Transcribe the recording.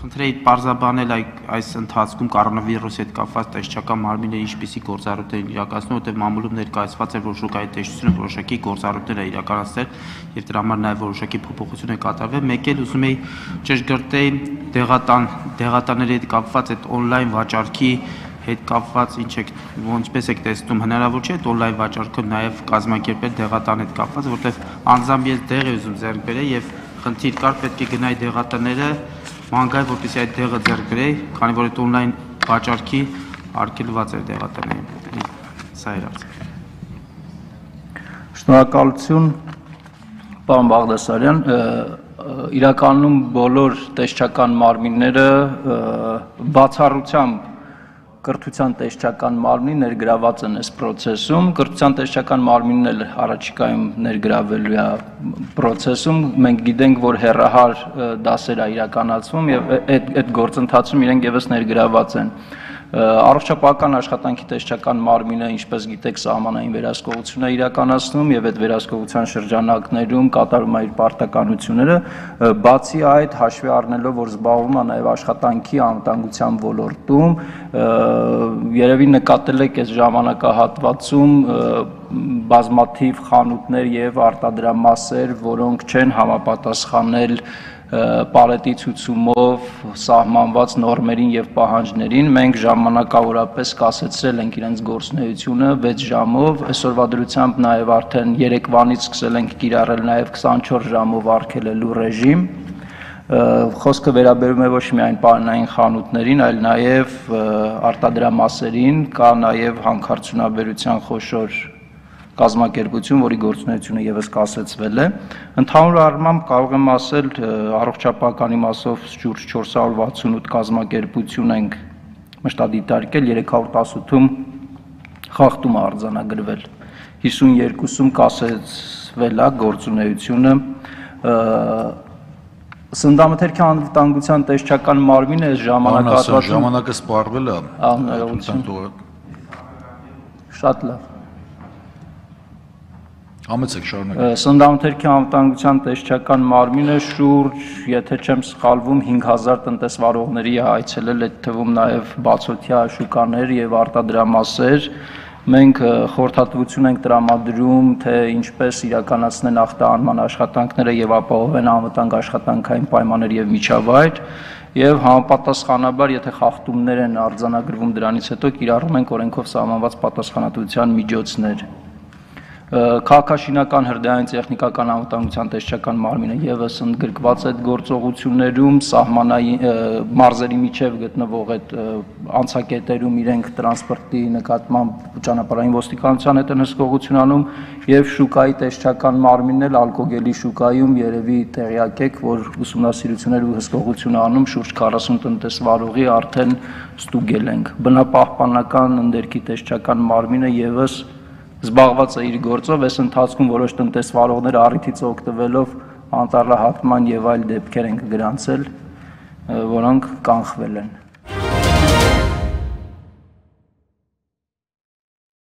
Խնդրեի պարզաբանել այս ընթացքում կորոնավիրուսի հետ կապված տեսչական մարմինները ինչպիսի գործառույթներ են իրականացնում, որտեղ մամուլում ներկայացված է, որ շուկայի տեսչությունը որոշակի գործառույթներ է իրականացրել եւ դրա համար նաեւ որոշակի փոփոխություն է կատարվել։ Մեկ էլ ուզում էի ճշգրտեի դեղատանների հետ կապված այդ on-line վաճառքի հետ կապված ինչպես եք տեսնում, հնարավոր չէ այդ on-line վաճառքը նաեւ կազմակերպել դեղատան հետ կապված, որտեղ անձամբ ես դեղ եմ ուզում ձեռք բերել եւ խնդիր կար, պետք է գնայի դեղատները մանգայ, որպեսզի այդ դեղը ձեռք բերեի, քանի որ այդ on-line վաճառքի արգելված էր դեղատները։ Սա էր արծիվ։ Շնորհակալություն, պարոն Բաղդասարյան, իրականում բոլոր տեսչական մարմինները բացառությամբ կրթության տեսչական մարմնի ներգրաված են այս process-ում, կրթության տեսչական մարմինն էլ առաջիկայում ներգրավելու է process-ում, մենք գիտենք, որ հեռահար դասեր է իրականացվում եւ այդ գործընթացում իրենք եւս ներգրաված են։ Առողջապահական աշխատանքի տեսչական մարմինը, ինչպես գիտեք, սահմանային վերահսկողություն է իրականացնում եւ այդ վերահսկողության շրջանակներում կատարում է իր պարտականությունները, բացի այդ հաշվի առնելով, որ զբաղվում է նաեւ աշխատանքի անվտանգության ոլորտում, երևի նկատել եք այս ժամանակահատվածում բազմաթիվ խանութներ եւ արտադրամասեր, որոնք չեն համապատասխանել պարետի ցուցումով սահմանված նորմերին եւ պահանջներին, մենք ժամանակավորապես կասեցրել ենք իրենց գործունեությունը 6 ժամով, այսօրվա դրությամբ նաեւ արդեն երեկվանից սկսել ենք կիրառել նաեւ 24 ժամով արգելելու ռեժիմ։ Խոսքը վերաբերում է ոչ միայն պարենային խանութներին, այլ նաեւ արտադրամասերին, կա նաեւ հանքարդյունաբերության խոշոր կազմակերպություն, որի գործունեությունը եւս կասեցվել է։ Ընդհանուր առմամբ կարող եմ ասել, առողջապահական իմաստով շուրջ 468 կազմակերպություն ենք մշտադիտարկել, 318-ում խախտում է արձանագրվել, 52-ում կասեցվել է գործունեությունը։ Սննդամթերքի անվտանգության տեսչական մարմինը այս ժամանակահատվածում ժամանակը սպառվել է։ Շատ լավ։ Համեցեք շարունակեք։ Սննդամթերքի անվտանգության տեսչական մարմինը շուրջ, եթե չեմ սխալվում, 5000 տնտեսվարողների է այցելել, այդ թվում նաև բացօթյա շուկաներ եւ արտադրամասեր։ Մենք խորհրդատվություն ենք տրամադրում, թե ինչպես իրականացնեն ախտահանման աշխատանքները եւ ապահովեն անվտանգ աշխատանքային պայմաններ եւ միջավայր, եւ համապատասխանաբար, եթե խախտումներ են արձանագրվում դրանից հետո կիրառում ենք օրենքով սահմանված պատասխանատվության միջոցներ։ Քաղաքաշինական հրդեհային տեխնիկական անվտանգության տեսչական մարմինը եւս ընդգրկված այդ գործողություններում, սահմանային մարզերի միջև գտնվող այդ անցակետերում իրենք տրանսպորտի նկատմամբ ճանապարհային ոստիկանության հետ են հսկողություն անում եւ շուկայի տեսչական մարմինն էլ ալկոգելի շուկայում երևի տեղյակ եք, որ ուսումնասիրություններ ու հսկողություն անում շուրջ 40 տնտեսվարողի արդեն ստուգել ենք։ Բնապահպանական ընդերքի տեսչական մարմինը եւս զբաղված է իր գործով, այս ընթացքում որոշ տնտեսվարողներ առիթից օգտվելով անտառահատման եւ այլ դեպքեր են գրանցել, որոնք կանխվել են։